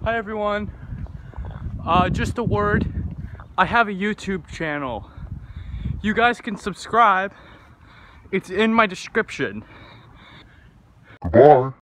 Hi everyone. Just a word. I have a YouTube channel. You guys can subscribe. It's in my description. Goodbye.